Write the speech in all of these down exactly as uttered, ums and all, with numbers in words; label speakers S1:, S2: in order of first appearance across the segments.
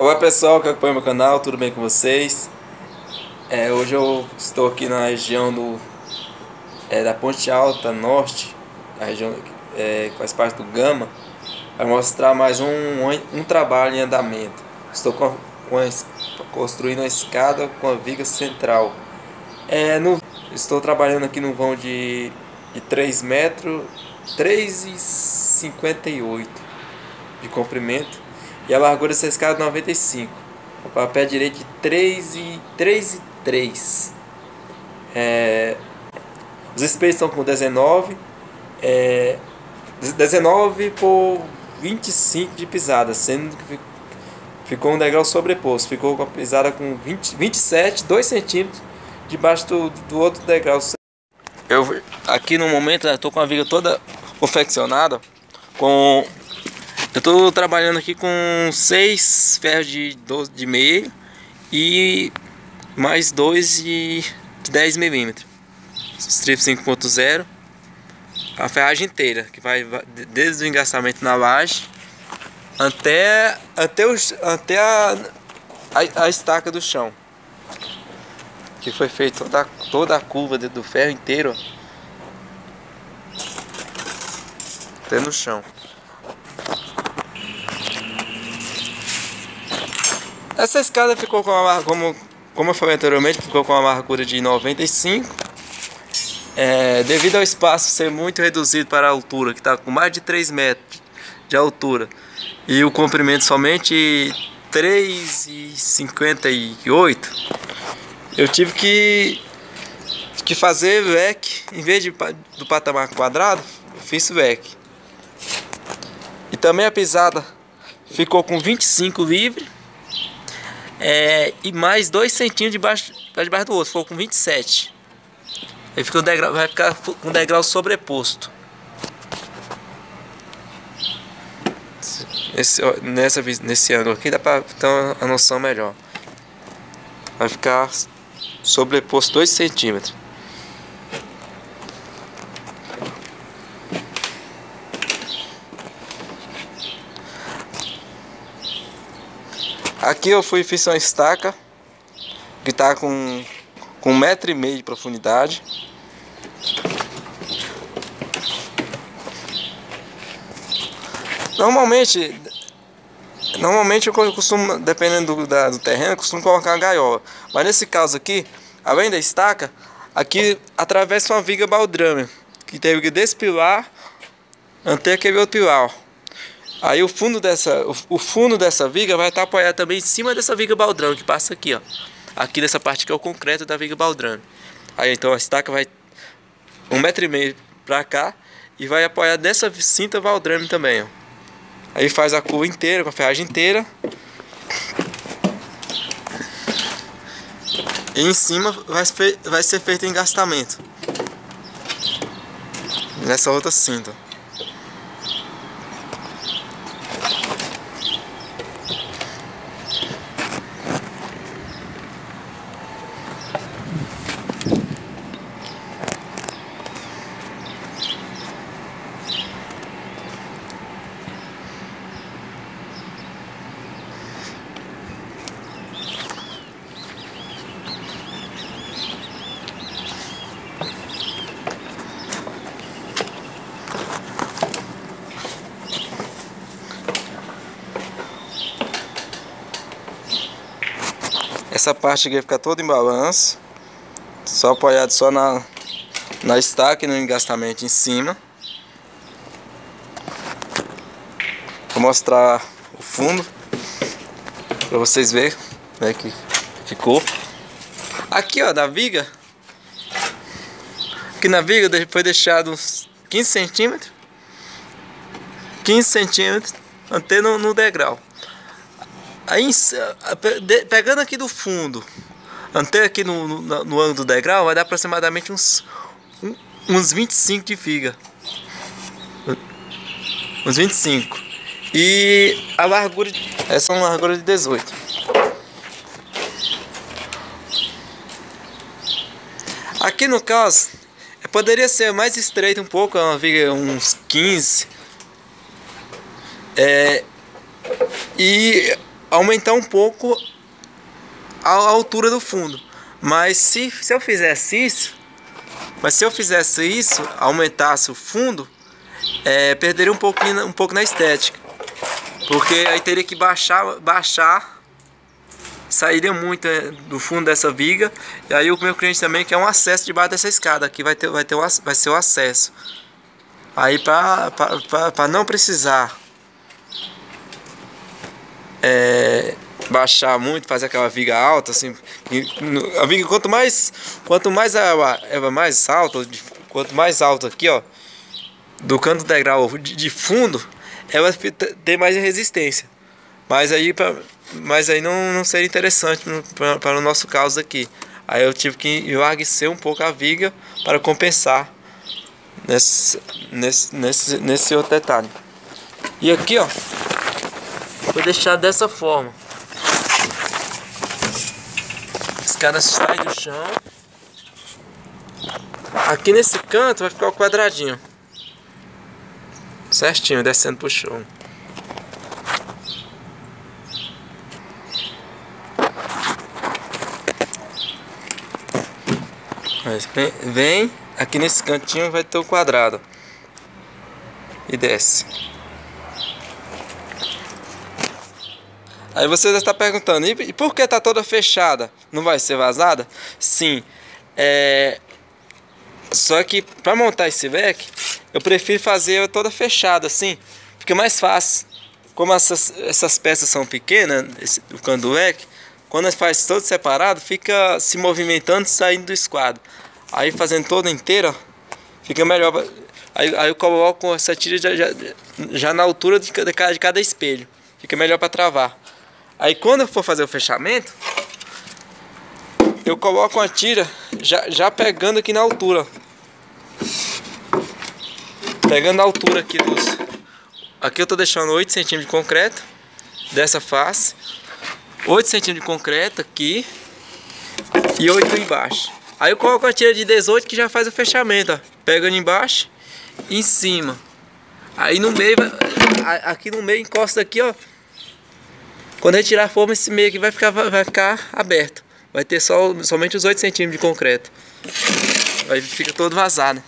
S1: Olá pessoal que acompanha meu canal, tudo bem com vocês? É, hoje eu estou aqui na região do, é, da Ponte Alta Norte, a região é, que faz parte do Gama, para mostrar mais um, um, um trabalho em andamento. Estou com, com a, construindo uma escada com a viga central. É, no, estou trabalhando aqui no vão de, de três metros, três e cinquenta e oito de comprimento. E a largura dessa escada é noventa e cinco. O papel direito de três e três. É, os espelhos estão com dezenove. É, dezenove por vinte e cinco de pisada, sendo que ficou um degrau sobreposto. Ficou com a pisada com vinte, vinte e sete, dois centímetros debaixo do, do outro degrau. Eu aqui no momento estou com a viga toda confeccionada com... Eu estou trabalhando aqui com seis ferros de doze de meio e mais dois de dez milímetros. Strip cinco ponto zero. A ferragem inteira, que vai desde o engaçamento na laje até, até, os, até a, a, a estaca do chão. Que foi feita toda, toda a curva do ferro inteiro até no chão. Essa escada ficou com uma, como, como eu falei anteriormente, ficou com uma largura de noventa e cinco. É, devido ao espaço ser muito reduzido para a altura, que está com mais de três metros de altura, e o comprimento somente três e cinquenta e oito, eu tive que, que fazer leque, em vez de, do patamar quadrado, eu fiz leque. E também a pisada ficou com vinte e cinco livre. É, e mais dois centímetros debaixo, debaixo do outro, ficou com vinte e sete. Ele fica degrau, vai ficar com o degrau sobreposto. Esse, nessa, nesse ângulo aqui dá para ter uma, uma noção melhor. Vai ficar sobreposto dois centímetros. Aqui eu fui fiz uma estaca que está com, com um metro e meio de profundidade. Normalmente, normalmente eu costumo, dependendo do, da, do terreno, eu costumo colocar uma gaiola. Mas nesse caso aqui, além da estaca, aqui atravessa uma viga baldrame, que teve desse pilar até aquele outro pilar. Aí o fundo dessa, o, o fundo dessa viga vai estar apoiado também em cima dessa viga baldrame que passa aqui, ó. Aqui nessa parte que é o concreto da viga baldrame. Aí então a estaca vai um metro e meio pra cá e vai apoiar dessa cinta baldrame também, ó. Aí faz a curva inteira, com a ferragem inteira. E em cima vai, vai ser feito o engastamento nessa outra cinta. Essa parte aqui vai ficar toda em balanço, só apoiado só na, na estaca e no engastamento em cima. Vou mostrar o fundo para vocês verem como é que ficou. Aqui, ó, da viga, aqui na viga foi deixado uns quinze centímetros, quinze centímetros até no, no degrau. Aí, pegando aqui do fundo, até aqui no, no, no ângulo do degrau, vai dar aproximadamente uns, uns vinte e cinco de viga. Uns vinte e cinco. E a largura, essa é uma largura de dezoito. Aqui no caso, poderia ser mais estreita um pouco, uma viga uns quinze. É, e aumentar um pouco a, a altura do fundo. Mas se, se eu fizesse isso, mas se eu fizesse isso, aumentasse o fundo, é, perderia um pouquinho, um pouco na estética, porque aí teria que baixar, baixar, sairia muito do fundo dessa viga. E aí o meu cliente também quer um acesso debaixo dessa escada. Aqui vai ter, vai ter, vai ser o acesso. Aí para não precisar é, baixar muito, fazer aquela viga alta, assim, a viga quanto mais quanto mais ela é mais alta, quanto mais alto aqui, ó, do canto do degrau de, de fundo, ela tem mais resistência. Mas aí pra, mas aí não, não seria interessante para, para o nosso caso aqui. Aí eu tive que enlarguecer um pouco a viga para compensar nesse, nesse, nesse, nesse outro detalhe. E aqui, ó, vou deixar dessa forma. A escada sai do chão. Aqui nesse canto vai ficar o quadradinho certinho, descendo pro chão. Vem, vem aqui nesse cantinho, vai ter o quadrado e desce. Aí você já está perguntando, e por que está toda fechada? Não vai ser vazada? Sim, é... só que para montar esse leque eu prefiro fazer toda fechada assim, fica mais fácil. Como essas, essas peças são pequenas, esse, o cano do leque, quando faz todo separado, fica se movimentando, saindo do esquadro. Aí fazendo toda inteira, fica melhor. Aí, aí eu coloco essa tira já, já, já na altura de cada, de cada espelho. Fica melhor para travar. Aí quando eu for fazer o fechamento, eu coloco a tira já, já pegando aqui na altura. Pegando a altura aqui dos... Aqui eu tô deixando oito centímetros de concreto dessa face. oito centímetros de concreto aqui e oito embaixo. Aí eu coloco a tira de dezoito que já faz o fechamento, ó. Pegando embaixo e em cima. Aí no meio, aqui no meio encosta aqui, ó. Quando retirar a forma, esse meio aqui vai ficar, vai ficar aberto. Vai ter só, somente os oito centímetros de concreto. Aí fica todo vazado.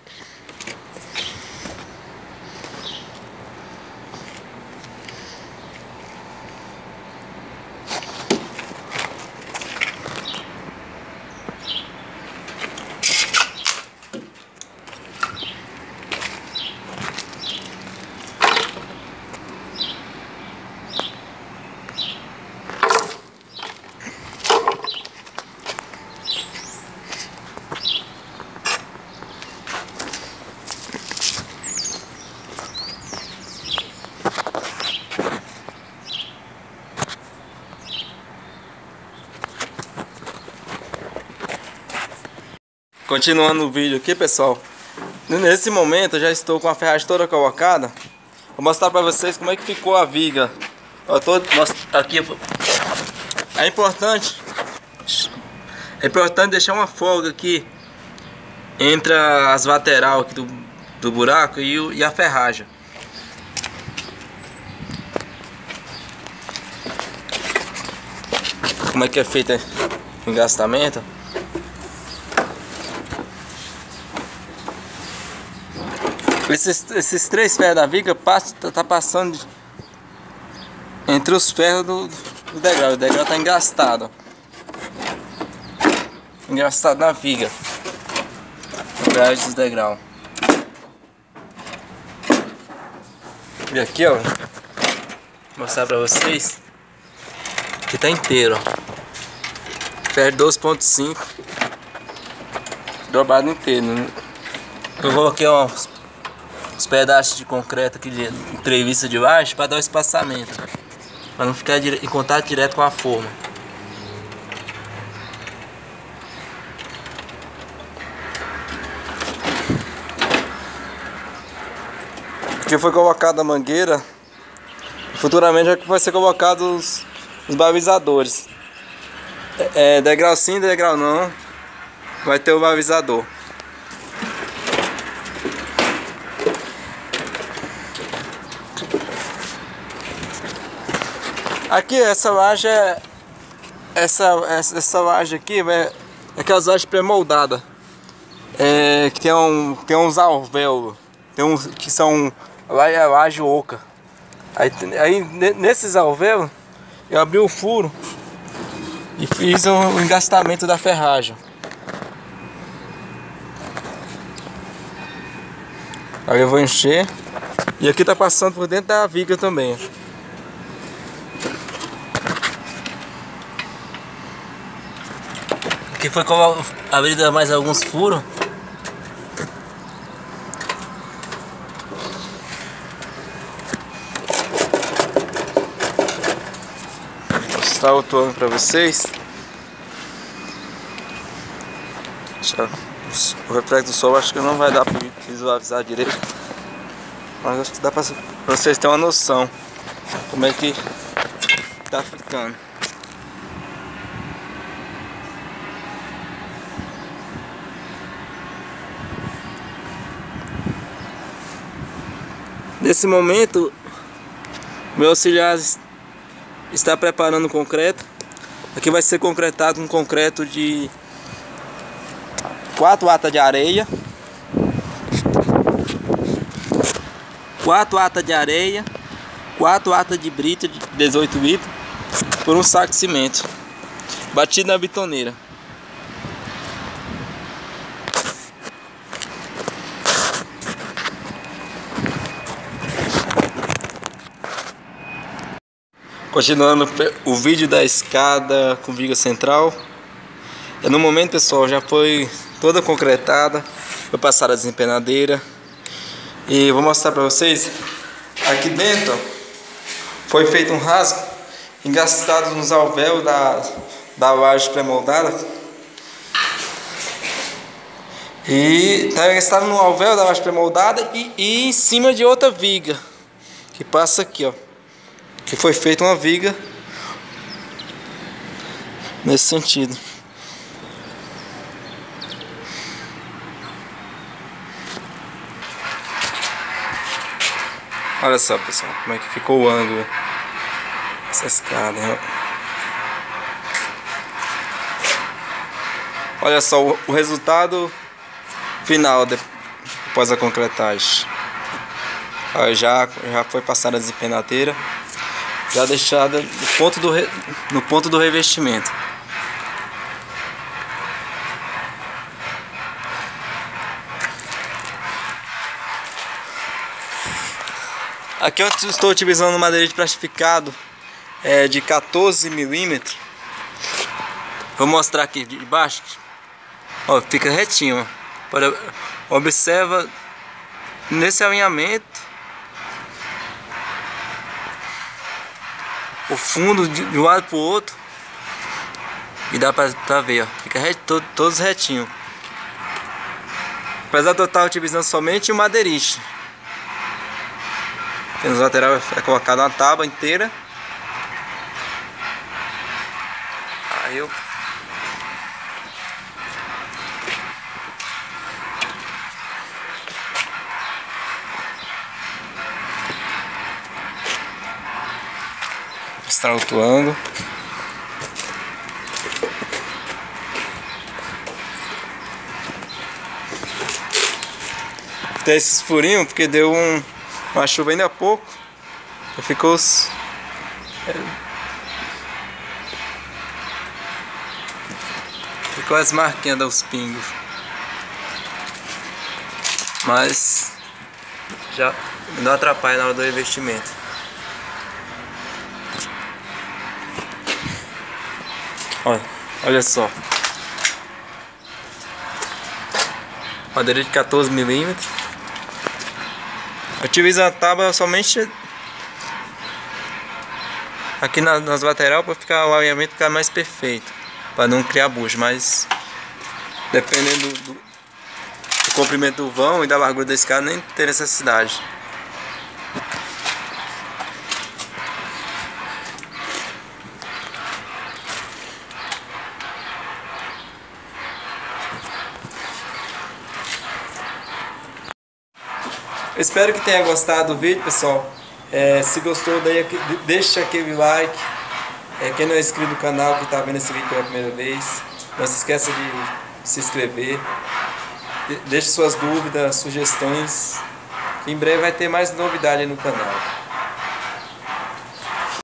S1: Continuando o vídeo aqui, pessoal, nesse momento eu já estou com a ferragem toda colocada. Vou mostrar para vocês como é que ficou a viga. Eu tô, aqui é importante é importante deixar uma folga aqui entre as laterais aqui do, do buraco e, o, e a ferragem. Como é que é feito o engastamento? Esses, esses três ferros da viga passa, tá, tá passando de, entre os ferros do, do degrau. O degrau tá engastado, ó. Engastado na viga atrás dos degraus. E aqui, ó, vou mostrar pra vocês que tá inteiro, ó. Ferro doze ponto cinco dobrado inteiro. Eu coloquei uns os pedaços de concreto aqui de entrevista de baixo para dar o espaçamento, para não ficar em contato direto com a forma. Aqui foi colocada a mangueira, futuramente vai ser colocado os, os balizadores. É, degrau sim, degrau não, vai ter o balizador. Aqui, essa laje é... Essa, essa, essa laje aqui é, é aquelas lajes pré-moldadas. É, que tem, um, tem uns alvéolos. Tem uns que são... Lá é a laje oca. Aí, aí nesses alvéolos, eu abri o furo e fiz o engastamento da ferragem. Aí eu vou encher. E aqui tá passando por dentro da viga também. Aqui foi abrido mais alguns furos. Vou mostrar o torno para vocês. O reflexo do sol acho que não vai dar para visualizar direito, mas acho que dá para vocês terem uma noção como é que tá ficando. Nesse momento, meu auxiliar está preparando o concreto. Aqui vai ser concretado um concreto de quatro atas de areia, quatro atas de areia, quatro atas de brita de dezoito litros por um saco de cimento, batido na bitoneira. Continuando o vídeo da escada com viga central. No momento, pessoal, já foi toda concretada, foi passada a desempenadeira. E vou mostrar para vocês. Aqui dentro foi feito um rasgo, engastado nos alvéolos da, da laje pré-moldada. E está engastado no alvéolo da laje pré-moldada e, e em cima de outra viga que passa aqui, ó. Que foi feita uma viga nesse sentido. Olha só, pessoal, como é que ficou o ângulo dessa escada, né? Olha só o, o resultado final depois da concretagem. Olha, já, já foi passada a desempenadeira, já deixada no ponto do, re, no ponto do revestimento. Aqui eu estou utilizando madeira de plastificado é, de quatorze milímetros. Vou mostrar aqui de baixo. Ó, fica retinho. Ó. Observa nesse alinhamento o fundo de um lado para o outro. E dá para ver, ó. Fica reto, todo, todos retinho. Apesar de eu estar utilizando somente o madeirite. Nos laterais é colocada uma tábua inteira. Aí eu mostrar outro ângulo. Tem esses furinhos porque deu um uma chuva ainda há pouco, ficou ficou as marquinhas dos pingos, mas já não atrapalha na hora do revestimento. Olha, olha só, madeira de quatorze milímetros. Eu utilizo a tábua somente aqui na, nas laterais para ficar o alinhamento ficar mais perfeito, para não criar bucho, mas dependendo do, do, do comprimento do vão e da largura da escada nem tem necessidade. Eu espero que tenha gostado do vídeo, pessoal. É, se gostou, daí, deixe aquele like, É, quem não é inscrito no canal, que está vendo esse vídeo pela primeira vez, não se esqueça de se inscrever. De deixe suas dúvidas, sugestões, que em breve vai ter mais novidade no canal.